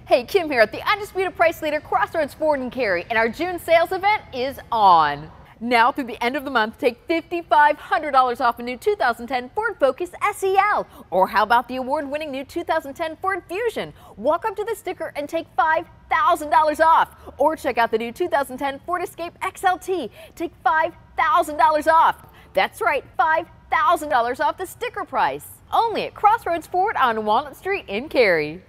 Hey, Kim here at the undisputed price leader Crossroads Ford and Cary, and our June sales event is on. Now through the end of the month, take $5,500 off a new 2010 Ford Focus SEL. Or how about the award-winning new 2010 Ford Fusion? Walk up to the sticker and take $5,000 off. Or check out the new 2010 Ford Escape XLT. Take $5,000 off. That's right, $5,000 off the sticker price. Only at Crossroads Ford on Walnut Street in Cary.